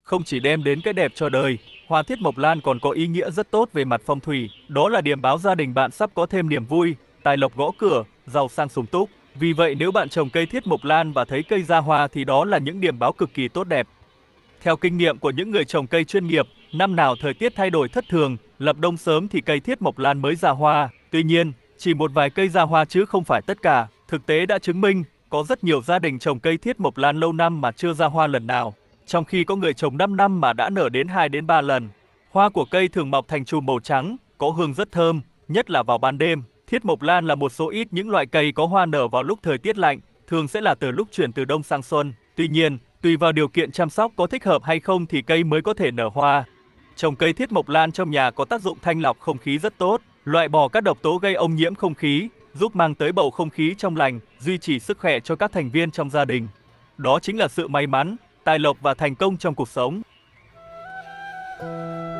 Không chỉ đem đến cái đẹp cho đời, hoa thiết mộc lan còn có ý nghĩa rất tốt về mặt phong thủy. Đó là điềm báo gia đình bạn sắp có thêm niềm vui, tài lộc gõ cửa, giàu sang sung túc. Vì vậy nếu bạn trồng cây thiết mộc lan và thấy cây ra hoa thì đó là những điềm báo cực kỳ tốt đẹp. Theo kinh nghiệm của những người trồng cây chuyên nghiệp, năm nào thời tiết thay đổi thất thường, lập đông sớm thì cây thiết mộc lan mới ra hoa. Tuy nhiên, chỉ một vài cây ra hoa chứ không phải tất cả. Thực tế đã chứng minh, có rất nhiều gia đình trồng cây thiết mộc lan lâu năm mà chưa ra hoa lần nào, trong khi có người trồng 5 năm mà đã nở đến 2 đến 3 lần. Hoa của cây thường mọc thành chùm màu trắng, có hương rất thơm, nhất là vào ban đêm. Thiết mộc lan là một số ít những loại cây có hoa nở vào lúc thời tiết lạnh, thường sẽ là từ lúc chuyển từ đông sang xuân. Tuy nhiên, tùy vào điều kiện chăm sóc có thích hợp hay không thì cây mới có thể nở hoa. Trồng cây thiết mộc lan trong nhà có tác dụng thanh lọc không khí rất tốt, loại bỏ các độc tố gây ô nhiễm không khí, giúp mang tới bầu không khí trong lành, duy trì sức khỏe cho các thành viên trong gia đình. Đó chính là sự may mắn, tài lộc và thành công trong cuộc sống.